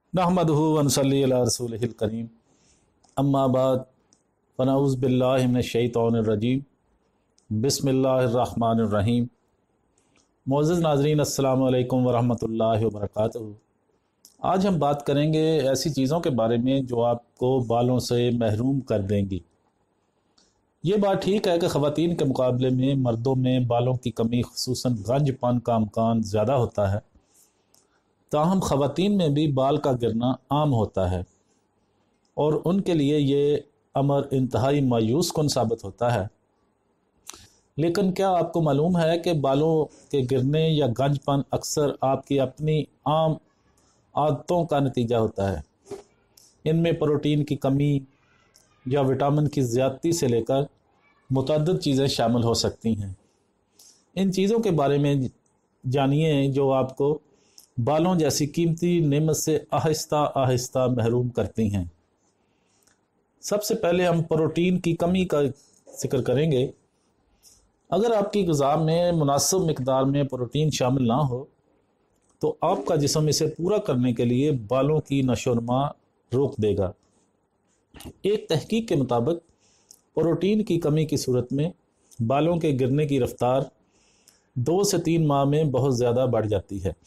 नहमदुहु व नसल्ली अला रसूलिहिल करीम अम्मा बाद फनऊज़ बिल्लाहि मिनश शैतानिर रजीम बिस्मिल्लाहिर्रहमानिर रहीम। मोअज़्ज़ज़ नाज़रीन, अस्सलामु अलैकुम व रहमतुल्लाहि व बरकातुहू। आज हम बात करेंगे ऐसी चीज़ों के बारे में जो आपको बालों से महरूम कर देंगी। ये बात ठीक है कि ख़वातीन के मुकाबले में मर्दों में बालों की कमी ख़ुसूसन गंजपन का अमकान ज़्यादा होता है, ताहम ख़वातीन में भी बाल का गिरना आम होता है और उनके लिए ये अमर इंतहाई मायूस कुन साबित होता है। लेकिन क्या आपको मालूम है कि बालों के गिरने या गंजपन अक्सर आपकी अपनी आम आदतों का नतीजा होता है। इनमें प्रोटीन की कमी या विटामिन की ज़्यादती से लेकर मुतअद्दिद चीज़ें शामिल हो सकती हैं। इन चीज़ों के बारे में जानिए जो आपको बालों जैसी कीमती नेमत से आहिस्ता आहिस्ता महरूम करती हैं। सबसे पहले हम प्रोटीन की कमी का जिक्र करेंगे। अगर आपकी ग़िज़ा में मुनासिब मिक़दार में प्रोटीन शामिल ना हो तो आपका जिस्म इसे पूरा करने के लिए बालों की नशोनुमा रोक देगा। एक तहकीक के मुताबिक प्रोटीन की कमी की सूरत में बालों के गिरने की रफ्तार 2 से 3 माह में बहुत ज़्यादा बढ़ जाती है।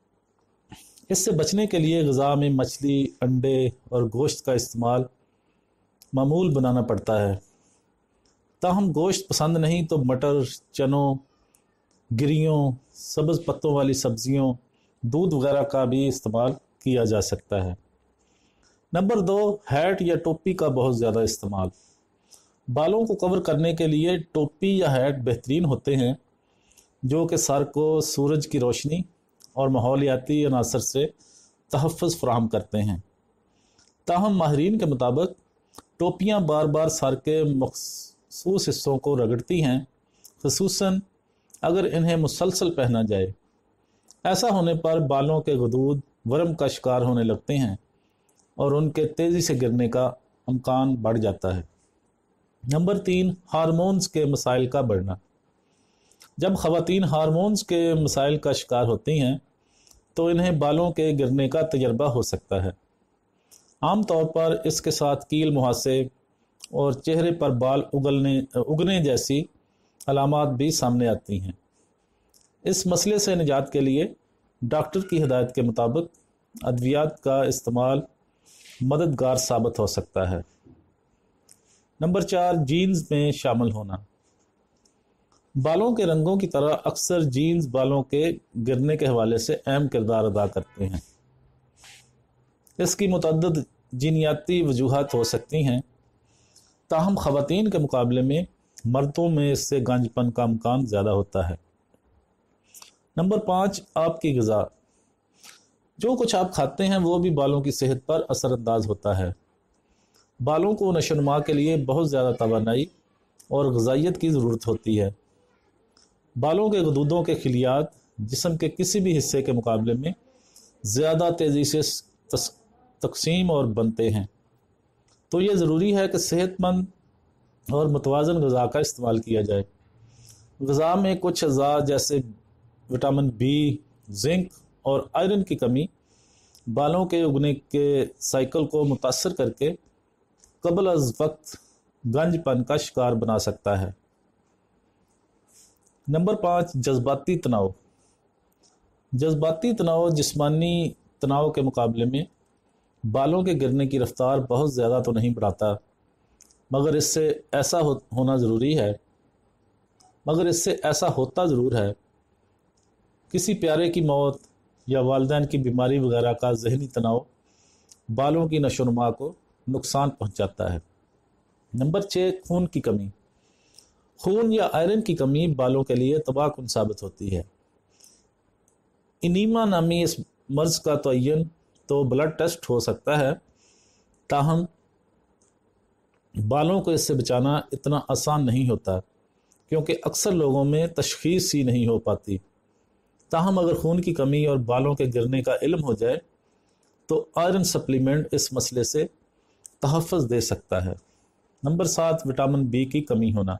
इससे बचने के लिए ग़िज़ा में मछली, अंडे और गोश्त का इस्तेमाल मामूल बनाना पड़ता है। ताहम गोश्त पसंद नहीं तो मटर, चनों, गिरियों, सब्ज़ पत्तों वाली सब्ज़ियों, दूध वगैरह का भी इस्तेमाल किया जा सकता है। नंबर 2, हैट या टोपी का बहुत ज़्यादा इस्तेमाल। बालों को कवर करने के लिए टोपी या हैट बेहतरीन होते हैं जो कि सर को सूरज की रोशनी और माहौलियाती अनासर से तहफ़्फ़ुज़ फ़राहम करते हैं। ताहम माहिरीन के मुताबिक टोपियाँ बार बार सर के मख़सूस हिस्सों को रगड़ती हैं, ख़ुसूसन अगर इन्हें मुसलसल पहना जाए। ऐसा होने पर बालों के गदूद वर्म का शिकार होने लगते हैं और उनके तेज़ी से गिरने का अमकान बढ़ जाता है। नंबर 3, हार्मोन्स के मसाइल का बढ़ना। जब ख़वातीन हार्मोन्स के मसाइल का शिकार होती हैं तो इन्हें बालों के गिरने का तजर्बा हो सकता है। आम तौर पर इसके साथ कील मुहासे और चेहरे पर बाल उगने जैसी अलामात भी सामने आती हैं। इस मसले से निजात के लिए डॉक्टर की हिदायत के मुताबिक अद्वियात का इस्तेमाल मददगार साबित हो सकता है। नंबर 4, जीन्स में शामिल होना। बालों के रंगों की तरह अक्सर जीन्स बालों के गिरने के हवाले से अहम किरदार अदा करते हैं। इसकी मुतअद्दिद जीनियाती वजूहात हो सकती हैं, ताहम ख़वातीन के मुकाबले में मर्दों में इससे गंजपन का अमकान ज़्यादा होता है। नंबर 5, आपकी ग़िज़ा। जो कुछ आप खाते हैं वो भी बालों की सेहत पर असरअंदाज होता है। बालों को नशोनुमा के लिए बहुत ज़्यादा तवानाई और ग़िज़ाइयत की ज़रूरत होती है। बालों के गदूदों के खिलियात जिस्म के किसी भी हिस्से के मुकाबले में ज़्यादा तेज़ी से तक़सीम और बनते हैं, तो ये ज़रूरी है कि सेहतमंद और मुतवाज़न ग़िज़ा का इस्तेमाल किया जाए। ग़िज़ा में कुछ अज़ा जैसे विटामिन बी, जिंक और आयरन की कमी बालों के उगने के साइकिल को मुतासर करके क़ब्ल अज़ वक्त गंजपन का शिकार बना सकता है। नंबर 5, जज्बाती तनाव। जज्बाती तनाव जिस्मानी तनाव के मुकाबले में बालों के गिरने की रफ्तार बहुत ज़्यादा तो नहीं बढ़ाता, मगर इससे ऐसा होता ज़रूर है। किसी प्यारे की मौत या वालिदैन की बीमारी वगैरह का ज़हनी तनाव बालों की नशोनुमा को नुकसान पहुंचाता है। नंबर 6, खून की कमी। खून या आयरन की कमी बालों के लिए तबाहकुन साबित होती है। इनीमा नामी इस मर्ज़ का तयन तो ब्लड टेस्ट हो सकता है, ताहम बालों को इससे बचाना इतना आसान नहीं होता क्योंकि अक्सर लोगों में तशख़ीस ही नहीं हो पाती। ताहम अगर खून की कमी और बालों के गिरने का इल्म हो जाए तो आयरन सप्लीमेंट इस मसले से तहफ़्फ़ुज़ दे सकता है। नंबर 7, विटामिन बी की कमी होना।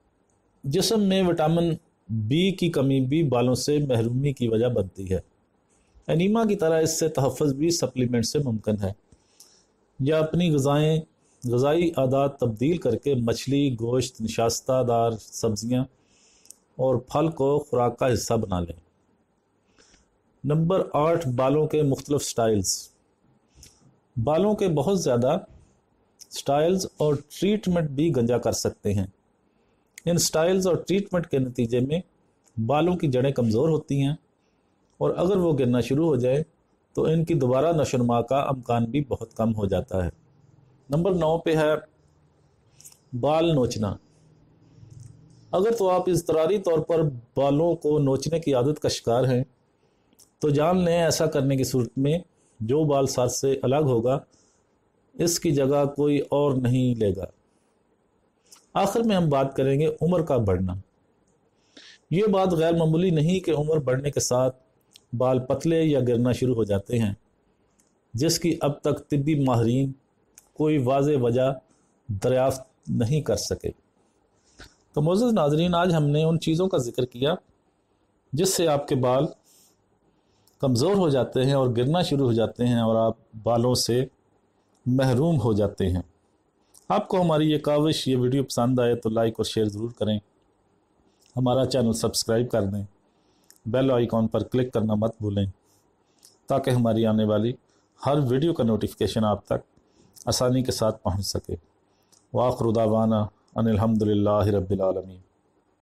जिस्म में विटामिन बी की कमी भी बालों से महरूमी की वजह बनती है। انیما کی طرح اس سے تحفظ بھی سپلیمنٹ سے ممکن ہے، یا اپنی غذائی عادات تبدیل کر کے مچھلی، گوشت، نشاستہ دار سبزیاں اور پھل کو خوراک کا حصہ بنا لیں۔ نمبر 8، بالوں کے مختلف سٹائلز۔ بالوں کے بہت زیادہ سٹائلز اور ٹریٹمنٹ بھی گنجا کر سکتے ہیں۔ ان سٹائلز اور ٹریٹمنٹ کے نتیجے میں بالوں کی جڑیں کمزور ہوتی ہیں، اور اگر وہ گرنا شروع ہو جائے تو ان کی دوبارہ نشو و نما کا امکان بھی بہت کم ہو جاتا ہے۔ نمبر 9 پہ ہے بال نوچنا۔ اگر تو آپ اضطراری طور پر بالوں کو نوچنے کی عادت کا شکار ہیں تو جان لیں ایسا کرنے کی صورت میں جو بال سر سے الگ ہوگا اس کی جگہ کوئی اور نہیں لے گا۔ آخر میں ہم بات کریں گے عمر کا بڑھنا۔ یہ بات غیر معمولی نہیں کہ عمر بڑھنے کے ساتھ بال پتلے یا گرنا شروع ہو جاتے ہیں، جس کی اب تک طبی ماہرین کوئی واضح وجہ دریافت نہیں کر سکے۔ تو معزز ناظرین، آج ہم نے ان چیزوں کا ذکر کیا جس سے آپ کے بال کمزور ہو جاتے ہیں اور گرنا شروع ہو جاتے ہیں اور آپ بالوں سے محروم ہو جاتے ہیں۔ آپ کو ہماری یہ کاوش، یہ ویڈیو پسند آئے تو لائک اور شیئر ضرور کریں، ہمارا چینل سبسکرائب کر دیں، بیل آئیکن پر کلک کرنا مت بھولیں تاکہ ہماری آنے والی ہر ویڈیو کا نوٹیفیکیشن آپ تک آسانی کے ساتھ پہنچ سکے۔ وآخر دعوانا ان الحمد للہ رب العالمین۔